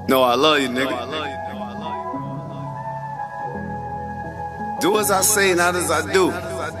No, I love you, nigga. Do as I say, not as I do.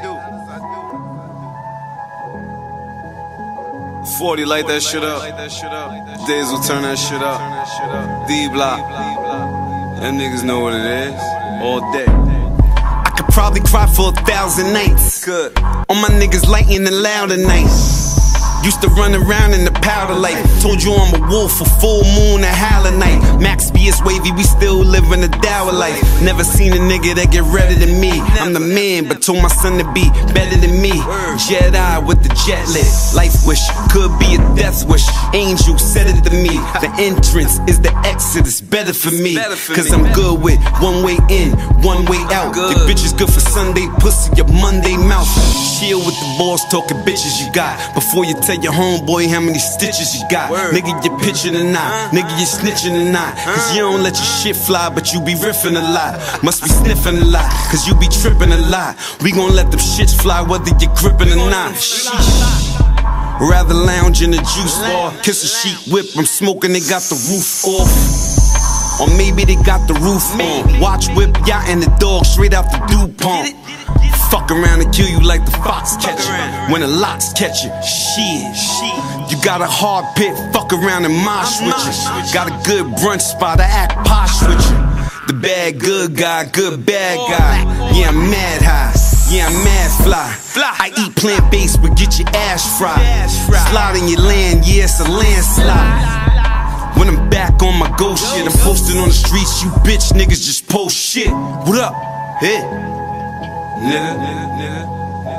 40 light that shit up. Days will turn that shit up. D-Block. Them niggas know what it is. All day. I could probably cry for 1,000 nights. Good. All my niggas lighting and loud at night. Used to run around in the powder light. Told you I'm a wolf for full moon and howler night. Max B is wavy, we still living a dour life. Never seen a nigga that get redder than me. I'm the man, but told my son to be better than me. Jedi with the jet lit. Life wish could be a death wish. Angel said it to me. The entrance is the exit. It's better for me. Cause I'm good with one way in, one way out. Your bitch is good for Sunday pussy, your Monday mouth. Chill with the boss talking bitches you got. Before you tell your homeboy how many stitches you got. Nigga, you pitching or not? Nigga, you snitching or not? Cause you don't let your shit fly, but you be riffing a lot. Must be sniffing a lot, cause you be tripping a lot. We gon' let them shits fly whether you're gripping or not. Rather lounge in the juice bar. Kiss a sheet whip, I'm smoking, they got the roof off. Or maybe they got the roof on. Watch whip, yacht and the dog straight out the DuPont. Fuck around and kill you like the fox catcher. When the locks catch you, shit. You got a hard pit, fuck around and mosh with you. Got a good brunch spot, I act posh with you. The bad good guy, good bad guy. Yeah, I'm mad high, yeah, I'm mad fly. I eat plant-based but get your ass fried. Slide in your land, yeah, it's a landslide. When I'm back on my ghost shit, I'm posted on the streets, you bitch niggas just post shit. What up? Hey. Nigga.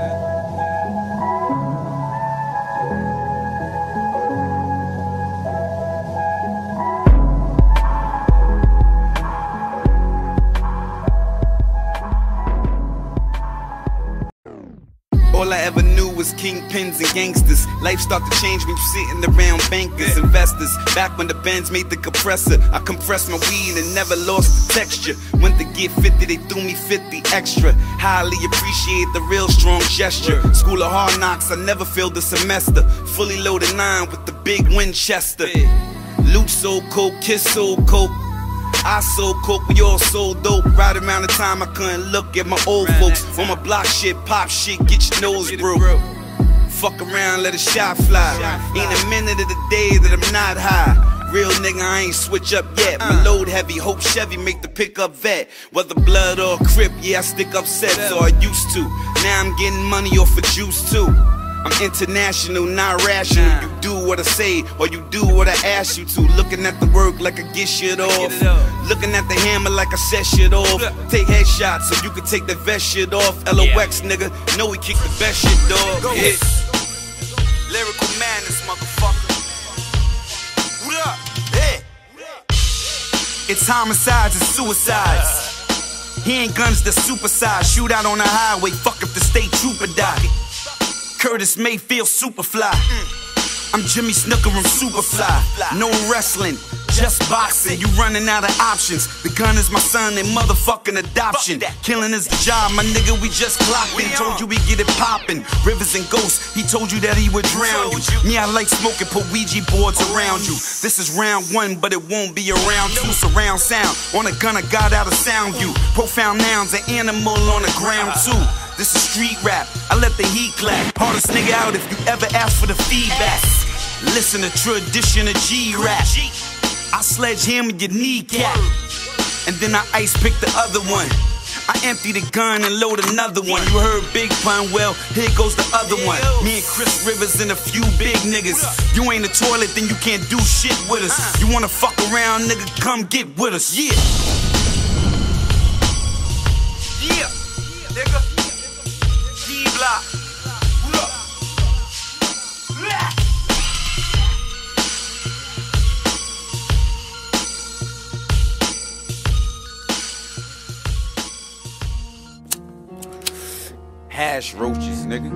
All I ever knew was kingpins and gangsters. Life start to change when you sitting around bankers, investors. Back when the bands made the compressor, I compressed my weed and never lost the texture. Went to get 50, they threw me 50 extra. Highly appreciate the real strong gesture. School of Hard Knocks, I never failed the semester. Fully loaded 9 with the big Winchester. Loot so coke, kiss so coke. I sold coke, we all sold dope. Right around the time I couldn't look at my old folks. On my block shit, pop shit, get your nose broke. Fuck around, let a shot fly. Ain't a minute of the day that I'm not high. Real nigga, I ain't switch up yet. My load heavy, hope Chevy make the pickup vet. Whether blood or crip, yeah, I stick upset, so I used to. Now I'm getting money off of juice too. I'm international, not rational. You do what I say, or you do what I ask you to. Looking at the work like I get shit off. Looking at the hammer like I set shit off. Take headshots so you can take the vest shit off. LOX, nigga, know we kick the best shit, dog. Yeah. Lyrical madness, motherfucker. What up? Yeah. It's homicides and suicides. He ain't guns, the supersize. Shoot out on the highway, fuck if the state trooper die. Curtis Mayfield Superfly. I'm Jimmy Snooker, I'm Superfly. No wrestling, just boxing. You running out of options. The gun is my son and motherfucking adoption. Killing is the job, my nigga, we just clocked in. Told you we get it poppin'. Rivers and ghosts, he told you that he would drown you. Me, I like smoking, put Ouija boards around you. This is round 1, but it won't be a round 2. Surround sound, on a gun I got out of sound view. Profound nouns, an animal on the ground too. This is street rap, I let the heat clap. Hardest nigga out if you ever ask for the feedback. Listen to tradition of G-rap. I sledgehammer your kneecap, and then I ice pick the other one. I empty the gun and load another one. You heard Big Pun, well, here goes the other one. Me and Chris Rivers and a few big niggas. You ain't a toilet, then you can't do shit with us. You wanna fuck around, nigga, come get with us, yeah. Yeah, nigga. D-Block. Hash roaches, nigga.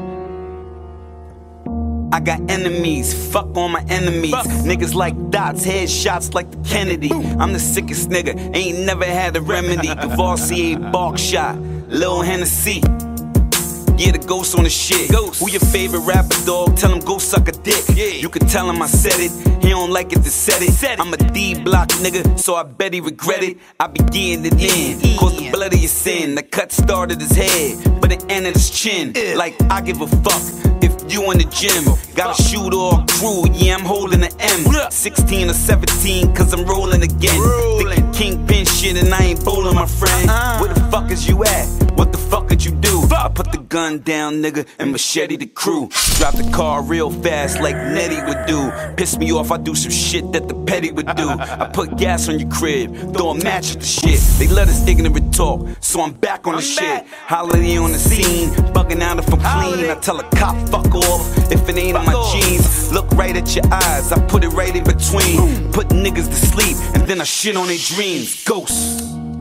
I got enemies, fuck all my enemies. Niggas like dots, headshots like the Kennedy. I'm the sickest nigga, ain't never had a remedy. Cavassier, bark shot, Lil Hennessy. Yeah, the Ghost on the shit. Ghost. Who your favorite rapper, dog? Tell him go suck a dick. Yeah. You can tell him I said it. He don't like it to set it. I'm a D-block nigga, so I bet he regret it. I be getting it in, cause the blood of your sin. The cut started his head, but it ended his chin. Like I give a fuck if you in the gym. Got a shooter or a crew, yeah, I'm holding an M. 16 or 17, cause I'm rolling again. Thinking kingpin shit and I ain't bowling, my friend. Where the fuck is you at? What the fuck could you do? I put the gun down, nigga, and machete the crew. Drop the car real fast like Nettie would do. Piss me off, I do some shit that the petty would do. I put gas on your crib, throw a match at the shit. They let us ignorant talk, so I'm back on the shit. Holiday on the scene, bugging out if I'm clean. I tell a cop, fuck off, if it ain't in my jeans. Look right at your eyes, I put it right in between. Put niggas to sleep, and then I shit on their dreams. Ghosts.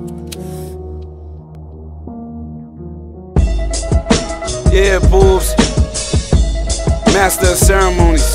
Yeah, boobs. Master of ceremonies.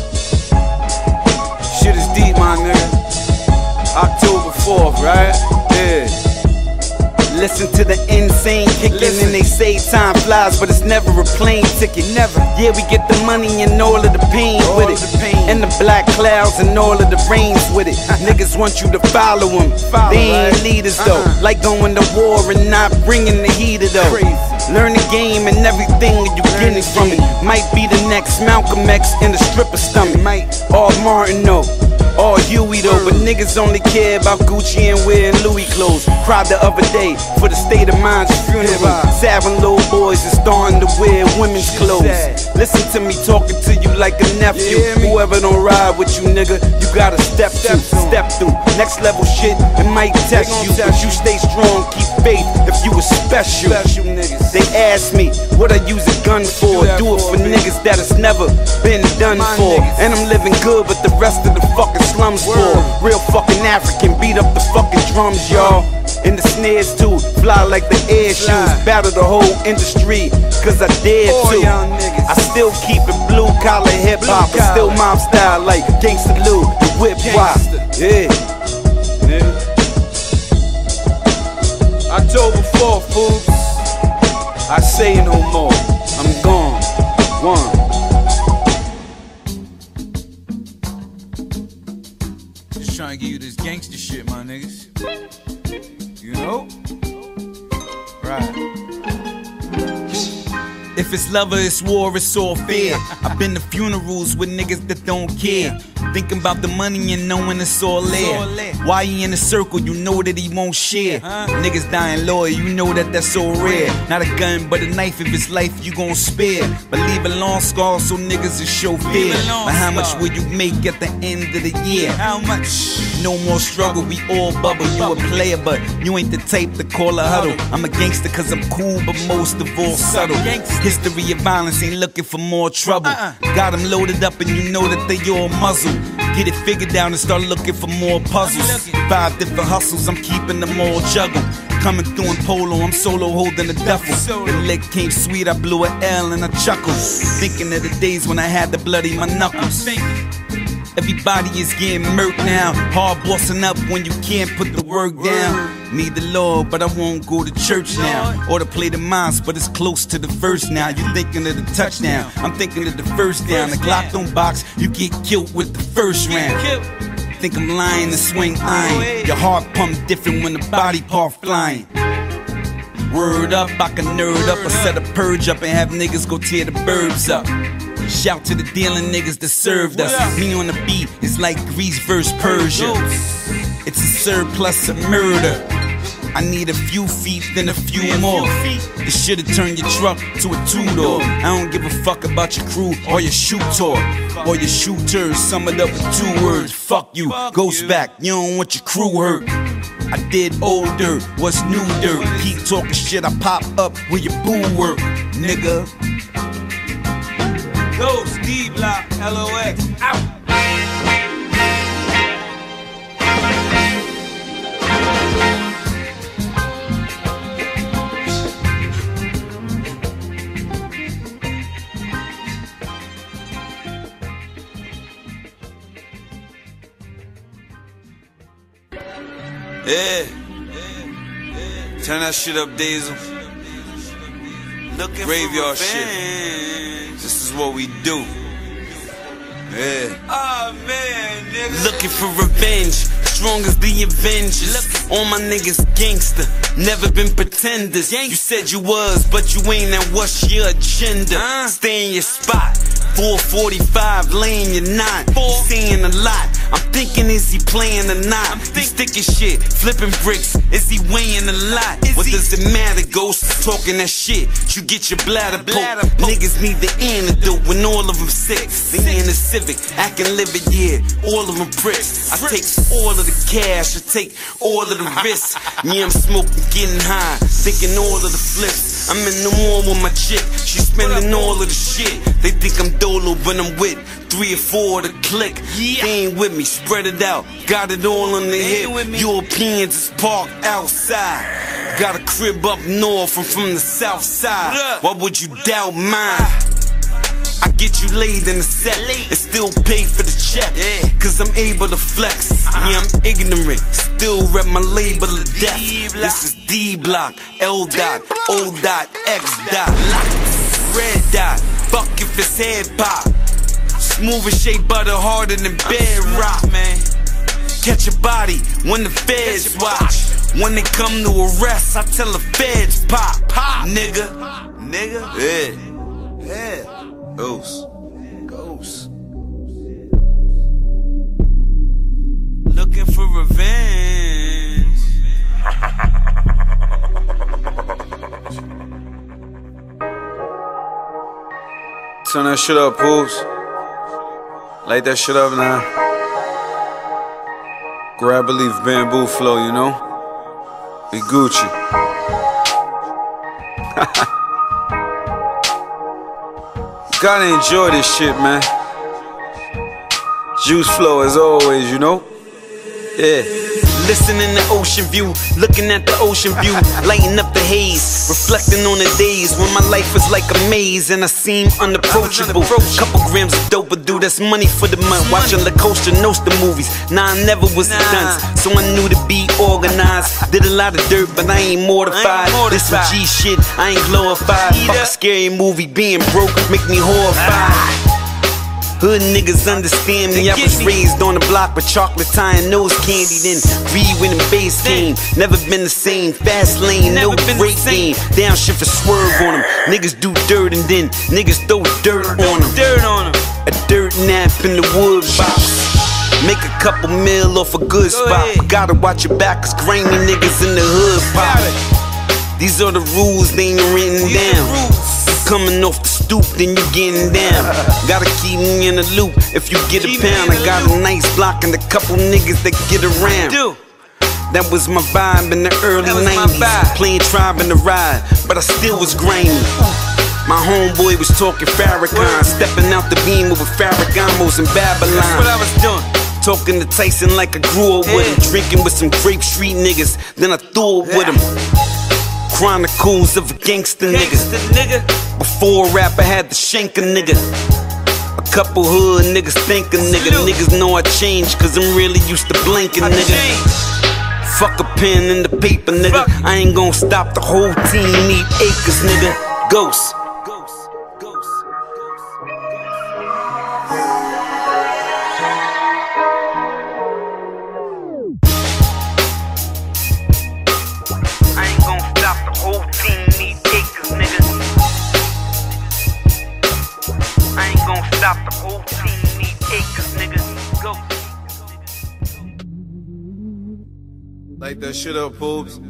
Shit is deep, my nigga. October 4th, right? Yeah. Listen to the insane kicking, and they say time flies, but it's never a plane ticket. Never. Yeah, we get the money and all of the pain with it, and the black clouds and all of the rains with it. Niggas want you to follow them. They ain't leaders though, like going to war and not bringing the heater though. Learn the game and everything you getting from it. Might be the next Malcolm X in the stripper stomach. Or Martin though, or Huey though. But niggas only care about Gucci and wearing Louis clothes. Cried the other day for the state of mind's funeral. Sad when little boys are starting to wear women's clothes. Listen to me talking to you like a nephew. Whoever don't ride with you, nigga, you gotta step through. Next level shit, it might test you, but you stay strong, keep faith if you was special. They ask me what I use a gun for. Do it for niggas that has never been done for. And I'm living good, but the rest of the fucking slums poor. Real fucking African, beat up the fucking drums, y'all. And the snares too, fly like the air shoes. Battle the whole industry, cause I dare to. I still keep it blue collar hip hop, but still mob style like Gangsta Lou, the whip wop. Yeah. October 4th, fools. I say no more. I'm gone. One. Just trying to give you this gangster shit, my niggas. You know? Right. If it's love or it's war, it's all fair. I've been to funerals with niggas that don't care. Thinking about the money and knowing it's all there. Why he in a circle, you know that he won't share. Niggas dying loyal, you know that that's so rare. Not a gun, but a knife, if it's life, you gon' spare. But leave a long scar so niggas will show fear. But how much will you make at the end of the year? How much? No more struggle, we all bubble. You a player, but you ain't the type to call a huddle. I'm a gangster cause I'm cool, but most of all subtle. History of violence ain't looking for more trouble. Got them loaded up and you know that they all muzzle. Get it figured out and start looking for more puzzles. 5 different hustles, I'm keeping them all juggled. Coming through in polo, I'm solo holding a duffel. The leg came sweet, I blew an L and I chuckled. Thinking of the days when I had to bloody my knuckles. Everybody is getting murked now. Hard bossing up when you can't put the work down. Need the Lord, but I won't go to church now. Or to play the mosque, but it's close to the verse now. You thinking of the touchdown, I'm thinking of the first down. The Glock don't box, you get killed with the first round. Think I'm lying to swing iron. Your heart pump different when the body part flying. Word up, I can nerd up. I set a purge up and have niggas go tear the burbs up. Shout to the dealing niggas that served us. Me on the beat, it's like Greece versus Persia. It's a surplus of murder. I need a few feet, then a few more. This shit'll turn your truck to a two-door. I don't give a fuck about your crew or your shoot tour. Or your shooters, sum it up with 2 words. Fuck you, ghost back, you don't want your crew hurt. I did old dirt, what's new dirt? Keep talking shit, I pop up where your boo work, nigga. Ghost, D-Block, LOX, out. Yeah. Turn that shit up, Diesel. Graveyard shit. This is what we do. Yeah. Oh man, nigga. Looking for revenge, strong as the Avengers. All my niggas gangster, never been pretenders. You said you was, but you ain't, and what's your agenda? Stay in your spot, 445, laying your knot. He's saying a lot, I'm thinking is he playing or not? He sticking shit, flipping bricks, is he weighing a lot? What does it matter, ghost? Talking that shit, you get your bladder poked. Niggas need the antidote when all of them sick. They in the Civic, acting livid, yeah, all of them pricks. I take all of the cash, I take all of the risks. Yeah, I'm smoking, getting high, thinking all of the flips. I'm in the mall with my chick, she spending all of the shit. They think I'm dolo, but I'm with 3 or 4 to click. They ain't with me, spread it out, got it all on the hip. Europeans is parked outside, got a crib up north, I'm from the south side. Why would you doubt mine? I get you laid in the set and still pay for the check, cause I'm able to flex. Yeah, I'm ignorant, still rep my label of death. This is D Block, L dot, O dot, X dot, red dot, fuck if it's head pop. Smooth as shea butter, harder than bedrock, man. Catch a body when the feds watch. When they come to arrest, I tell the feds pop, nigga. Yeah. Ghost. Looking for revenge. Turn that shit up, Pools. Light that shit up now. Grab a leaf, bamboo flow, you know? Be Gucci. Gotta enjoy this shit, man. Juice flow as always, you know? Yeah. Listening to ocean view, looking at the ocean view, lighting up the haze, reflecting on the days when my life was like a maze and I seem unapproachable. Couple grams of dope, but dude, that's money for the month. Watching La Costa Nostra movies, nah, I never was a dunce, so I knew to be organized. Did a lot of dirt, but I ain't mortified. This some G shit, I ain't glorified. Fuck a scary movie, being broke make me horrified. Hood niggas understand me, I was raised on the block with chocolate tie and nose candy. Then read when the bass came, never been the same. Fast lane, no break game, downshift a swerve on them. Niggas do dirt and then niggas throw dirt on them. A dirt nap in the wood box, make a couple mil off a good spot. Gotta watch your back cause grimy niggas in the hood pop. These are the rules, they ain't written down. Coming off the stoop, then you getting down. Gotta keep me in the loop if you get a pound. I got a nice block and a couple niggas that get around. That was my vibe in the early 90s. Playing Tribe in the Ride, but I still was grimy. My homeboy was talking Farrakhan, stepping out the beam with Farragamos in Babylon. That's what I was doing. Talking to Tyson like I grew up with him. Drinking with some Grape Street niggas, then I threw it with him. Chronicles of a gangster nigga. Before rap I had to shank a nigga. A couple hood niggas think a nigga. Niggas know I changed cause I'm really used to blinking, nigga. Fuck a pen and the paper, nigga. I ain't gon' stop, the whole team need acres, nigga. Ghost. Stop, the whole team need acres, nigga. Go. Light that shit up, Pools.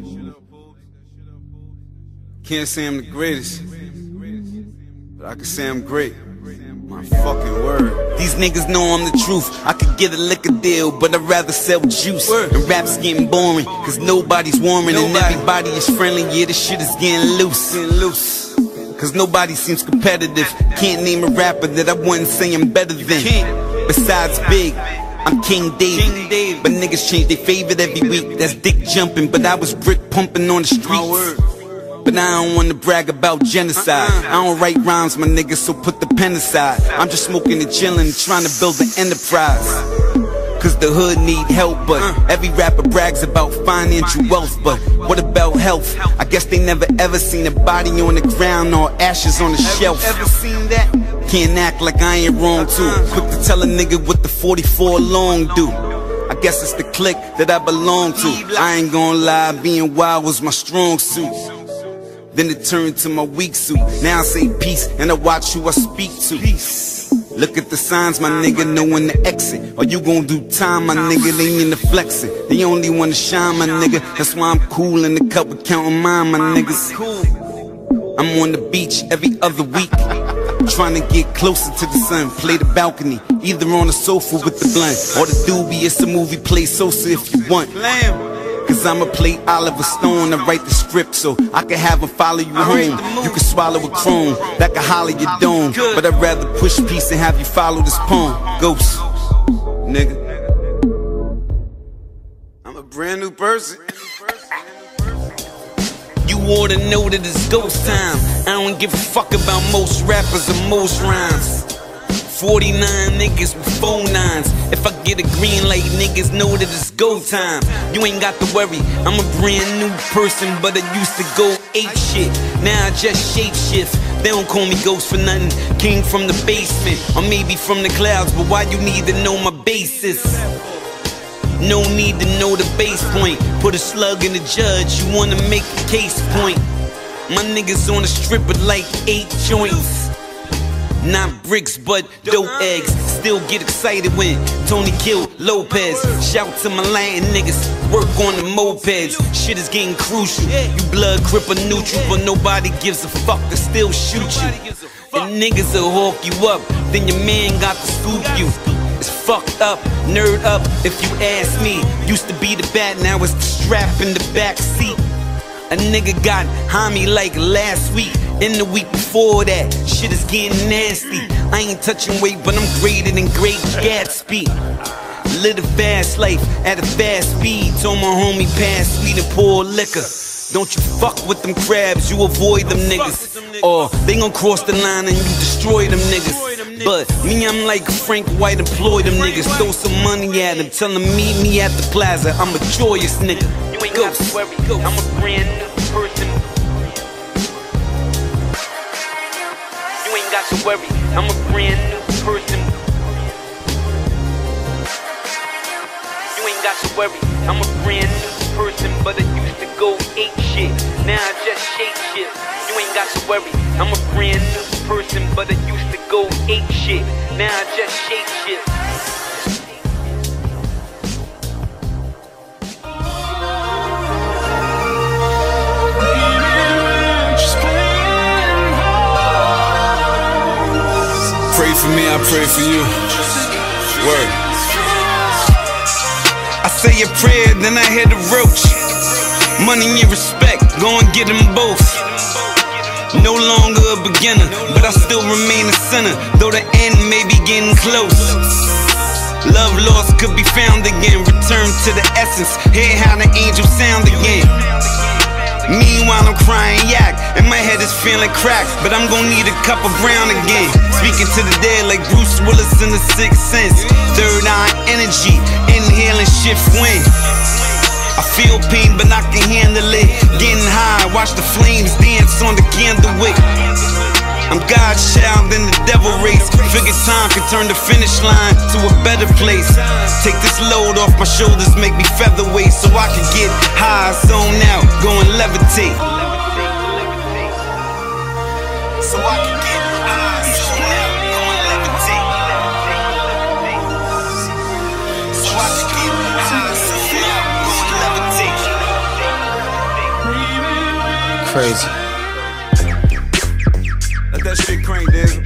Can't say I'm the greatest, but I can say I'm great. My fucking word. These niggas know I'm the truth. I could get a liquor deal, but I'd rather sell juice. And rap's getting boring, cause nobody's warming and everybody is friendly. Yeah, this shit is getting loose. Cause nobody seems competitive. Can't name a rapper that I wouldn't say I'm better than. Besides Big, I'm King David. But niggas change their favorite every week. That's dick jumping, but I was brick pumping on the streets. But I don't wanna brag about genocide. I don't write rhymes, my niggas, so put the pen aside. I'm just smoking and chillin', trying to build an enterprise. cause the hood need help. But every rapper brags about financial wealth, but what about health? I guess they never ever seen a body on the ground or ashes on the shelf. Ever seen that? Can't act like I ain't wrong too. Quick to tell a nigga what the 44 long do. I guess it's the clique that I belong to. I ain't gonna lie, being wild was my strong suit. Then it turned to my weak suit. Now I say peace and I watch who I speak to. Peace. Look at the signs, my nigga, know when to exit. Or you gon' do time, my nigga, they into flexing. They only wanna shine, my nigga. That's why I'm cool in the cup with counting mine, my niggas. I'm on the beach every other week, trying to get closer to the sun. Play the balcony, either on the sofa with the blunt, or the doobie, it's a movie, play Sosa if you want. Cause I'ma play Oliver Stone and write the script so I can have him follow you home. You can swallow a chrome that can holler your dome, but I'd rather push peace and have you follow this poem. Ghost, nigga. I'm a brand new person. You oughta know that it's ghost time. I don't give a fuck about most rappers or most rhymes. 49 niggas with 4 9s. If I get a green light, niggas know that it's go time. You ain't got to worry, I'm a brand new person, but I used to go ape shit. Now I just shape shift. They don't call me ghost for nothing. Came from the basement, or maybe from the clouds, but why you need to know my basis? No need to know the base point. Put a slug in the judge, you wanna make a case point. My niggas on the strip with like 8 joints. Not bricks, but dope eggs. Still get excited when Tony killed Lopez. Shout to my Latin niggas, work on the mopeds. Shit is getting crucial. You blood, crip, or neutral, but nobody gives a fuck to still shoot you. And niggas will hawk you up, then your man got to scoop you. It's fucked up, nerd up, if you ask me. Used to be the bat, now it's the strap in the back seat. A nigga got homie like last week. In the week before that, shit is getting nasty. I ain't touching weight, but I'm greater than Great Gatsby. Live a fast life at a fast speed. Told my homie pass sweet and pour liquor. Don't you fuck with them crabs, you avoid them niggas. Or they gon' cross the line and you destroy them niggas. But me, I'm like Frank White, employ them niggas. Throw some money at them, tell them meet me at the plaza. I'm a joyous nigga. You ain't got to worry, I'm a brand new person. You ain't got to worry, I'm a brand new person. You ain't got to worry, I'm a brand new person. But I used to go ape shit, now I just shake shit. You ain't got to worry, I'm a brand new person. But I used to go ape shit, now I just shake shit. Pray for me, I pray for you. Word. I say a prayer, then I hit a roach. Money and respect, go and get them both. No longer a beginner, but I still remain a sinner, though the end may be getting close. Love lost could be found again. Return to the essence, hear how the angels sound again. Meanwhile I'm crying yak, and my head is feeling cracked, but I'm gon' need a cup of brown again. Speaking to the dead like Bruce Willis in The Sixth Sense. Third eye energy, inhaling shift wind. I feel pain but I can handle it. Getting high, watch the flames dance on the candle wick. I'm God's child in the devil race. Figure time can turn the finish line to a better place. Take this load off my shoulders, make me featherweight, so I can get high, zone out, go and levitate. So I can get high, zone out, go and levitate. So I can get high, zone out, go and levitate. Crazy. Let that shit crank, nigga.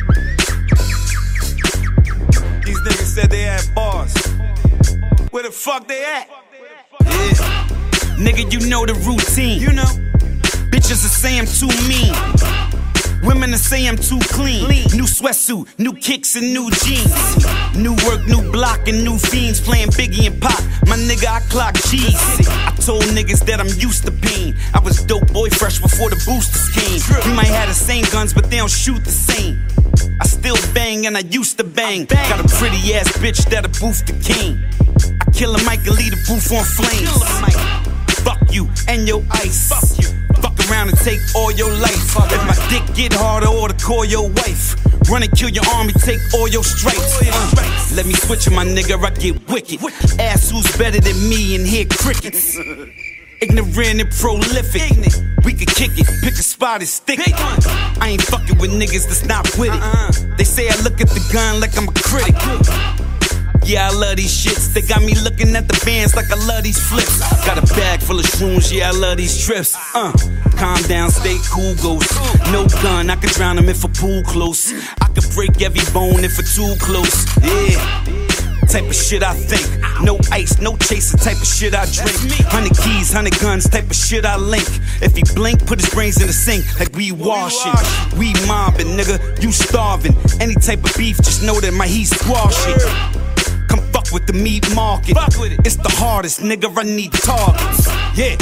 These niggas said they had bars. Where the fuck they at? Yeah. Nigga, you know the routine. You know. Bitches that say I'm too mean. Women that say I'm too clean. New sweatsuit, new kicks and new jeans. New work, new block and new fiends. Playing Biggie and Pop. My nigga, I clock G's. I told niggas that I'm used to pain. I was dope boy fresh before the boosters came. We might have the same guns, but they don't shoot the same. I still bang and I used to bang. Got a pretty ass bitch that'll boost the king. I kill a mic and leave the booth on flames. Fuck you and your ice. Fuck around and take all your life. If my dick get harder, or to call your wife. Run and kill your army, take all your stripes. Let me switch it, my nigga, I get wicked. Ask who's better than me and hear crickets. Ignorant and prolific. We could kick it, pick a spot and stick it. I ain't fucking with niggas that's not with it. They say I look at the gun like I'm a critic. Yeah, I love these shits. They got me looking at the bands like I love these flips. Got a bag full of shrooms, yeah, I love these trips. Calm down, stay cool, ghost. No gun, I could drown them if a pool close. I could break every bone if it's too close. Yeah, type of shit I think. No ice, no chaser, type of shit I drink. 100 keys, 100 guns, type of shit I link. If he blink, put his brains in the sink like we washing. We mobbing, nigga, you starving. Any type of beef, just know that my heat squashing. Come fuck with the meat market. It's the hardest, nigga, I need targets. Yeah.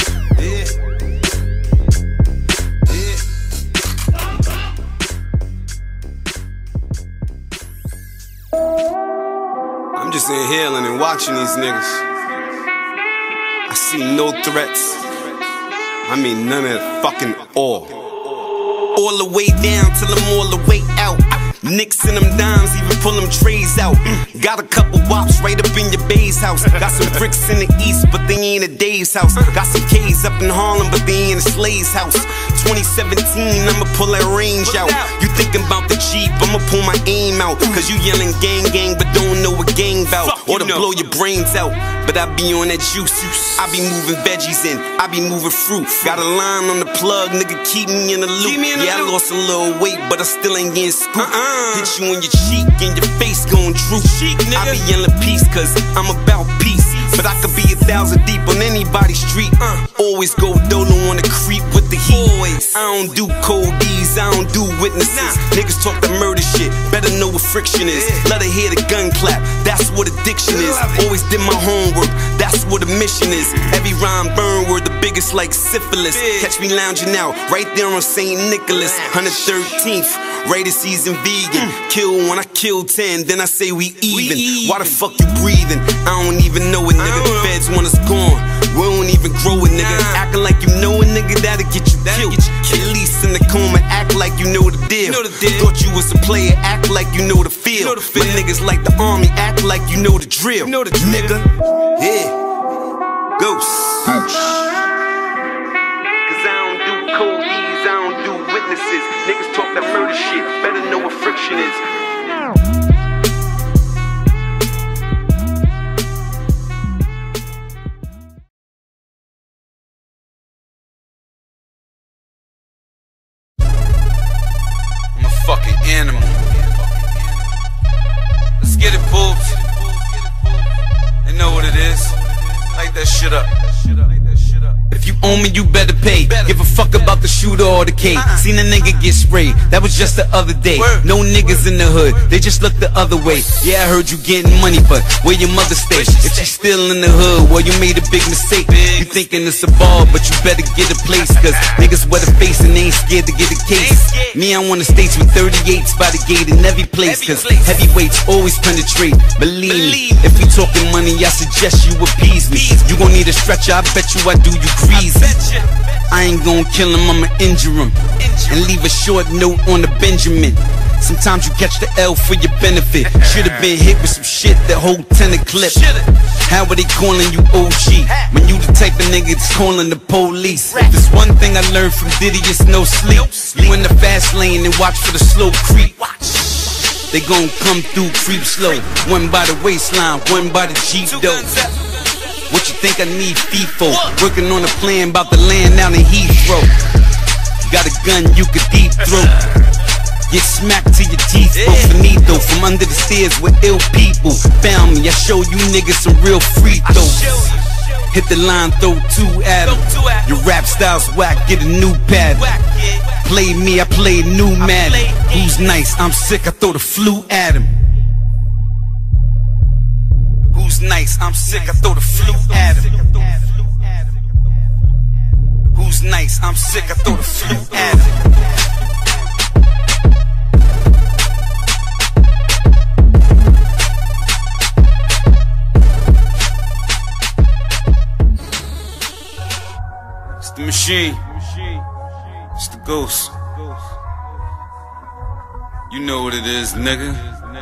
I'm just inhaling and watching these niggas. I see no threats. I mean none at fucking all. All the way down till I'm all the way out. Nicks and them dimes, even pull them trays out. Got a couple wops right up in your bae's house. Got some bricks in the east, but they ain't a Dave's house. Got some K's up in Harlem, but they ain't a Slay's house. 2017, I'ma pull that range out. You thinking about the Jeep, I'ma pull my aim out. Cause you yelling gang gang, but don't know what gang bout. Or to blow your brains out. But I be on that juice. I be moving veggies in, I be moving fruit. Got a line on the plug, nigga, keep me in the loop. Yeah, I lost a little weight, but I still ain't getting scooped. Hit you on your cheek and your face gon' droop. I be yelling peace cause I'm about peace. But I could be 1,000 deep on anybody's street. Always go dolo on the creep with the heat. I don't do cold D's, I don't do witnesses. Niggas talk that murder shit, better know what friction is. Let her hear the gun clap, that's what addiction is. Always did my homework, that's what a mission is. Every rhyme burn word, the biggest like syphilis. Catch me lounging out, right there on St. Nicholas. 113th, rated season vegan. Kill one, I kill 10, then I say we even. Why the fuck you breathing? I don't even know it, nigga. The feds want us gone, we don't even grow it, nigga. Acting like you know a nigga, that'll get you killed. At least in the coma, act like you know the deal. Thought you was a player, act like you know the field. My niggas like the army, act like you know the drill. Nigga, yeah, ghost. Cause I don't do cold D's, I don't do witnesses. Niggas talk that murder shit, better know what friction is. Fucking animal. Let's get it, boobs. They know what it is. Light that shit up. If you owe me, you better pay. Give a fuck about the shooter or the K. Seen a nigga get sprayed, that was just the other day. No niggas in the hood, they just look the other way. Yeah, I heard you getting money, but where your mother stay? If she's still in the hood, well, you made a big mistake. You thinking it's a ball, but you better get a place. Cause niggas wear the face and they ain't scared to get a case. Me, I want the states with 38s by the gate in every place. Cause heavyweights always penetrate. Believe me, if we talking money, I suggest you appease me. You gon' need a stretcher, I bet you I do you greasy. I ain't gon' kill him, I'ma injure him and leave a short note on the Benjamin. Sometimes you catch the L for your benefit. Should've been hit with some shit that hold 10 a clip. How are they calling you OG when you the type of nigga that's calling the police? If there's one thing I learned from Diddy, it's no sleep. You in the fast lane and watch for the slow creep. They gon' come through creep slow. One by the waistline, one by the Jeep though. What you think I need feet for? Working on a plan about to land down in Heathrow. Got a gun you could deep throat. Get smacked to your teeth, bro. Finito from under the stairs with ill people. Found me, I show you niggas some real free throws. Hit the line, throw two at 'em. Your rap style's whack, get a new pattern. Play me, I play new Madden. Who's nice? I'm sick, I throw the flu at him. Who's nice? I'm sick, I throw the flu at him. Who's nice? I'm sick, I throw the flu at him. Machine. It's the ghost. You know what it is, nigga.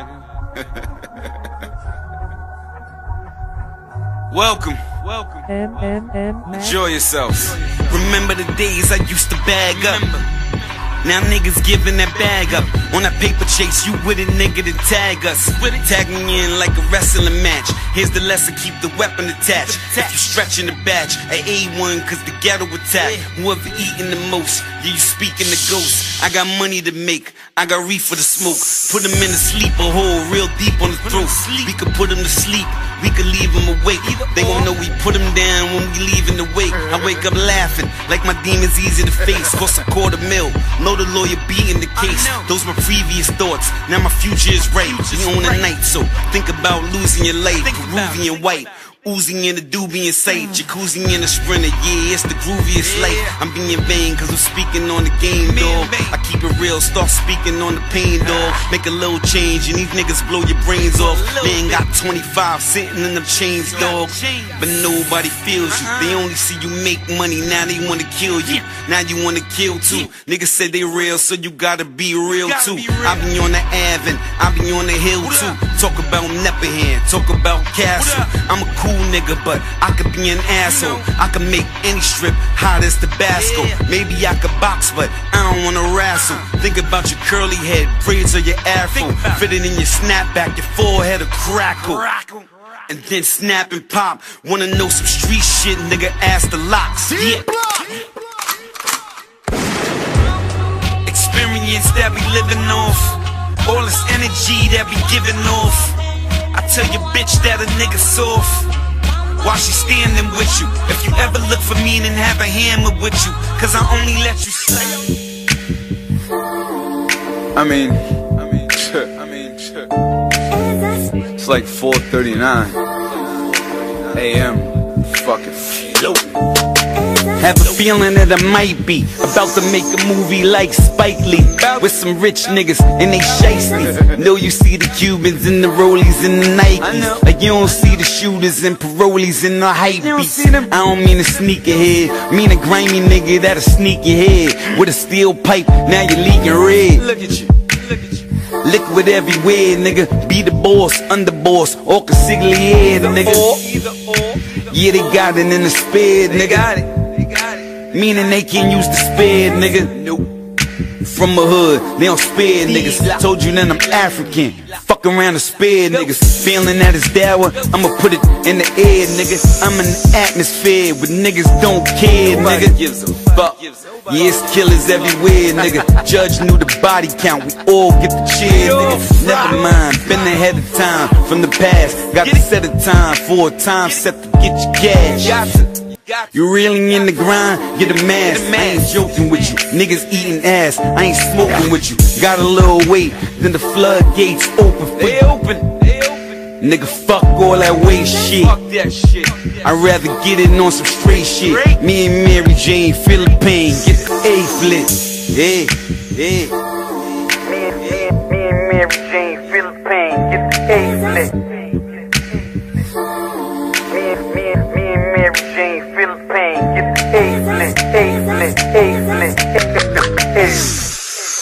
Welcome. Enjoy yourselves. Remember the days I used to bag up. Now niggas giving that bag up. On that paper chase, you with a nigga to tag us. Tag me in like a wrestling match. Here's the lesson, keep the weapon attached. If you stretching the batch, I A1 cause the ghetto attack. Whoever eating the most, yeah, you speaking the ghost. I got money to make, I got reefer to smoke. Put him in a sleeper hole, real deep on the throat. We could put him to sleep, we could leave him awake. They won't know we put him down when we leave in the wake. I wake up laughing, like my demons easy to face. Cost $250,000, know the lawyer beating the case. Those my previous thoughts, now my future is right. We on the night, so think about losing your life. Peruvian white, oozing in a Dubian sight. Jacuzzi in a Sprinter, yeah, it's the grooviest life. I'm being vain cause I'm speaking on the game, dog. I keep it real, start speaking on the pain, dog. Make a little change and these niggas blow your brains off. Man got 25 sitting in them chains, dog. But nobody feels you, they only see you make money. Now they wanna kill you, now you wanna kill too. Niggas say they real, so you gotta be real too. I be on the Ave and I be on the hill too. Talk about Nepperhan, talk about Castle. I'm a cool nigga, but I could be an asshole. I could make any strip hot as Tabasco. Maybe I could box, but I don't wanna wrestle. Think about your curly head, braids or your afro. Fit it in your snapback, your forehead a crackle. And then snap and pop. Wanna know some street shit, nigga, ask the locks. Yeah. Experience that we living off. All this energy that we giving off. I tell your bitch that a nigga soft while she standing with you. If you ever look for me, then have a hammer with you, cause I only let you say. I mean, it's like 4:39 a.m. Fucking floating. Have a feeling that I might be about to make a movie like Spike Lee with some rich niggas and they shiesty. Know you see the Cubans and the Rollies and the Nikes, like you don't see the shooters and parolees and the hype beats. I don't mean a sneakerhead, mean a grimy nigga that'll sneak your head with a steel pipe. Now you're leaking red. Look at you. Liquid everywhere, nigga. Be the boss, underboss, or consigliere, nigga. Yeah, they got it in the spade, nigga. Meaning they can't use the spade, nigga. Nope. From a hood, they don't spare niggas. Told you that I'm African. Fuck around the spare niggas. Feeling that it's dour, I'ma put it in the air, nigga. I'm in the atmosphere, but niggas don't care, nigga. Gives a fuck. Yeah, it's killers everywhere, nigga. Judge knew the body count, we all get the cheer, nigga. Never mind, been ahead of time from the past. Got to set a time for a time set to get your cash. You really in the grind, get a mask. I ain't joking with you, niggas eating ass. I ain't smoking with you. Got a little weight, then the floodgates open for you. Nigga, fuck all that waste shit. I'd rather get it on some straight shit. Me and Mary Jane feel the pain, get the A flip. Yeah, yeah. Me and Mary Jane feel the pain, get the A flip. Me and Mary Jane feel the pain, get the A flip, A flip, A flip.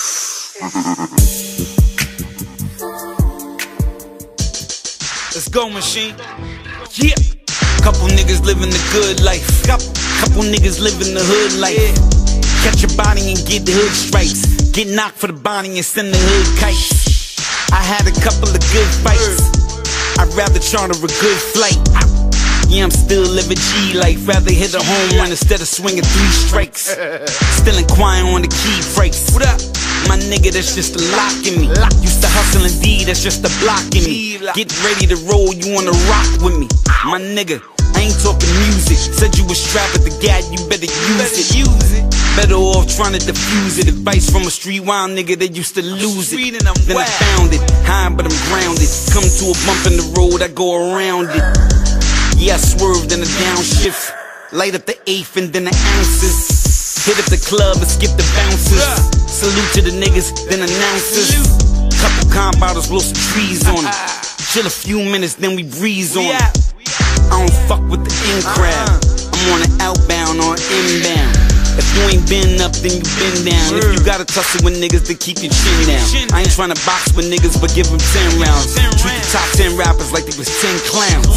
Let's go, machine. Yeah. Couple niggas living the good life. Couple niggas living the hood life. Catch your body and get the hood stripes. Get knocked for the body and send the hood kites. I had a couple of good fights. I'd rather charter a good flight. Yeah, I'm still living G life. Rather hit a home run instead of swinging 3 strikes. Still inquiring on the key breaks. What up? My nigga, that's just a lock in me. Used to hustle indeed, that's just a block in me. Get ready to roll, you wanna rock with me. My nigga, I ain't talking music. Said you was strapped with the gat, you better use it. Better off trying to diffuse it. Advice from a street wild nigga that used to lose it. Then I found it, high but I'm grounded. Come to a bump in the road, I go around it. Yeah, I swerved in a downshift. Light up the 8th and then the ounces. Hit up the club and skip the bouncers. Salute to the niggas, then announcers. Couple con bottles, blow some trees on them. Chill a few minutes, then we breeze on them. I don't fuck with the in crowd. I'm on an outbound or inbound. If you ain't been up, then you been down. If you gotta tussle with niggas, then keep your chin down. I ain't tryna box with niggas, but give them 10 rounds. Treat the top 10 rappers like they was 10 clowns.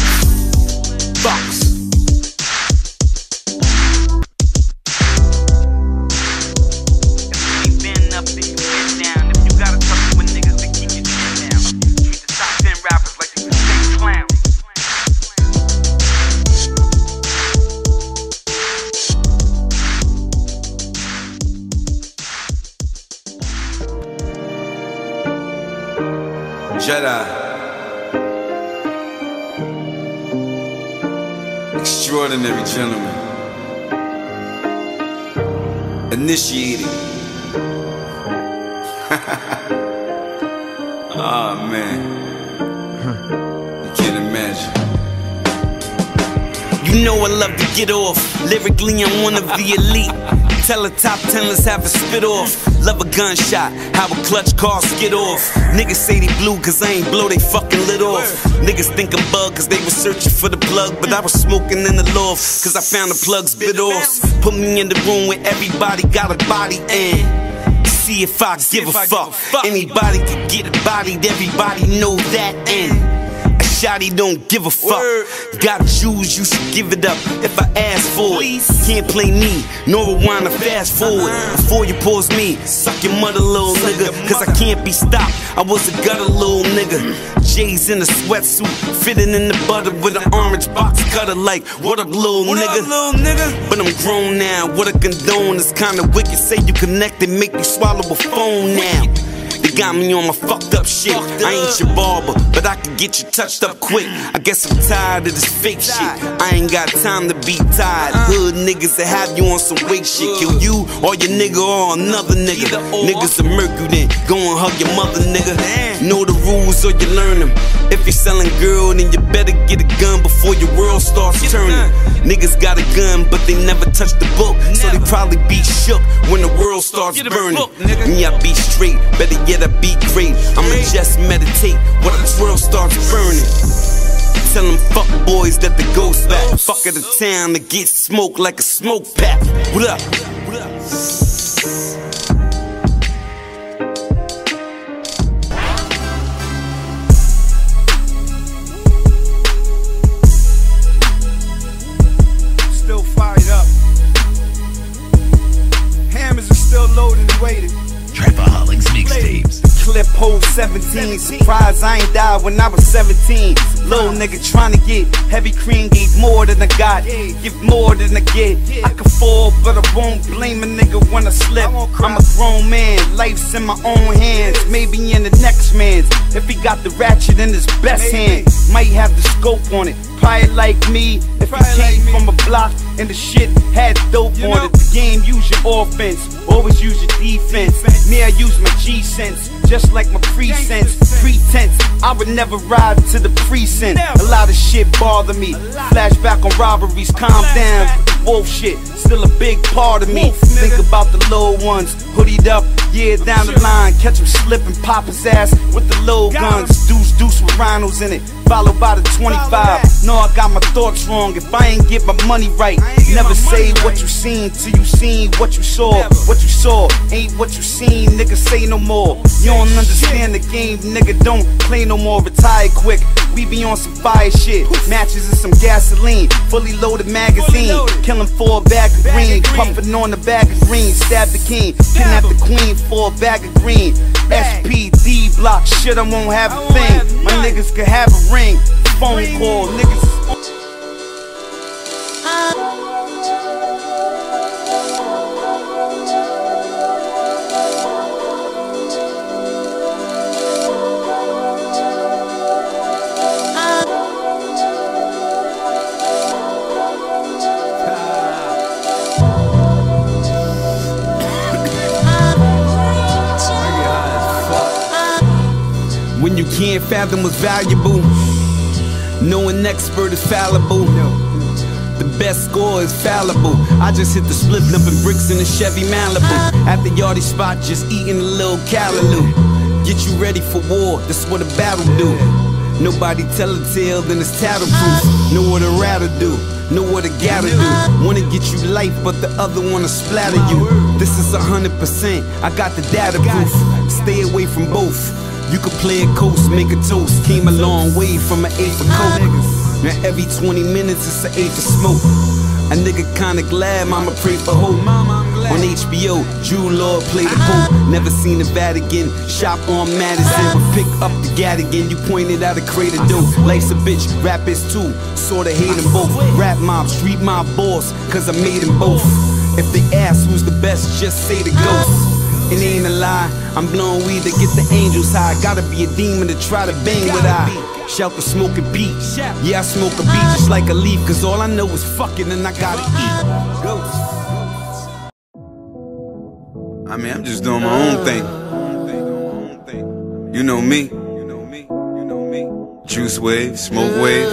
Fox. Jedi, extraordinary gentleman, initiated. Oh man, you can't imagine. You know I love to get off. Lyrically, I'm one of the elite. Tell a top 10, let's have a spit off. Love a gunshot, how a clutch car skid off. Niggas say they blue cause I ain't blow they fucking lid off. Niggas think I'm bug cause they was searching for the plug, but I was smoking in the loft cause I found the plugs bit off. Put me in the room where everybody got a body and see if I give a fuck. Anybody can get it bodied, everybody know that and Shotty don't give a fuck. Gotta choose, you should give it up if I ask for it. Can't play me, nor rewind or fast forward. Before you pause me, suck your mother, little nigga. Cause I can't be stopped, I was a gutter, little nigga. J's in a sweatsuit, fitting in the butter with an orange box cutter. Like, what up, little nigga? But I'm grown now, what a condone. It's kinda wicked, say you connected, make you swallow a phone now. They got me on my fucked up shit. I ain't your barber, but I can get you touched up quick. I guess I'm tired of this fake shit. I ain't got time to be tired. Hood niggas that have you on some wake shit. Kill you or your nigga or another nigga. Niggas will murk you then. Go and hug your mother, nigga. Know the rules or you learn them. If you're selling girl, then you better get a gun before your world starts turning. Niggas got a gun, but they never touch the book. So they probably be shook when the world starts burning. Me, I be straight, better yet I be great. I'ma just meditate while the world starts burning. Tell them fuck boys that the ghost back. Fuck at the town to get smoked like a smoke pack. What up? What up? Still fired up. Hammers are still loaded and waiting. Trapaholics mixtapes. Clip hole 17. Surprise, I ain't died when I was 17. Little nigga tryna get heavy cream, gave more than I got, give more than I get. I can fall, but I won't blame a nigga when I slip. I'm a grown man, life's in my own hands, maybe in the next man's. If he got the ratchet in his best hand, might have the scope on it. Probably like me, if he came from a block and the shit had dope on it. The game, use your offense, always use your defense. Me, I use my G-sense, just like my pretense. I would never ride to the precinct. A lot of shit bother me. Flashback on robberies, calm down. Wolf shit, still a big part of me. Think about the little ones, hoodied up, yeah, down the line. Catch him slipping, pop his ass with the little guns. Deuce with rhinos in it, followed by the 25. No, I got my thoughts wrong if I ain't get my money right. Never say what you seen till you seen what you saw. What you saw ain't what you seen, nigga, say no more. You don't understand the game, nigga, don't play no more. Retire quick, we be on some fire shit. Matches and some gasoline, fully loaded magazine. Killing for a bag of green, puffing on the bag of green. Stab the king, kidnap the queen for a bag of green. SPD block, shit, I won't have a thing. My niggas could have a ring, phone call, niggas. When you can't fathom what's valuable, no an expert is fallible. The best score is fallible. I just hit the split dumping bricks in the Chevy Malibu. At the yardie spot, just eating a little callaloo. Get you ready for war, that's what a battle do. Nobody tell a tale, then it's tattle proof. Know what a rattle do. know what I gotta do. Wanna get you life, but the other wanna splatter you. This is 100%, I got the data proof. Stay away from both. You could play a coast, make a toast. Came a long way from an eighth of coke. Now every 20 minutes it's an eighth of smoke. A nigga kinda glad, mama pray for hope. On HBO, Drew Lord played the Pope. Never seen the Vatican. Shop on Madison, would pick up the Gadigan. You pointed out a crater dope. Life's a bitch, rap is too. Sorta hate them both. Rap mob, street mob boss, cause I made them both. If they ask who's the best, just say the ghost. It ain't a lie, I'm blowing weed to get the angels high. Gotta be a demon to try to bang with I. Shout the smoking beat. Yeah, I smoke a beat just like a leaf, cause all I know is fucking and I gotta eat. Ghost. I mean, I'm just doing my own thing. You know me. Juice wave, smoke wave.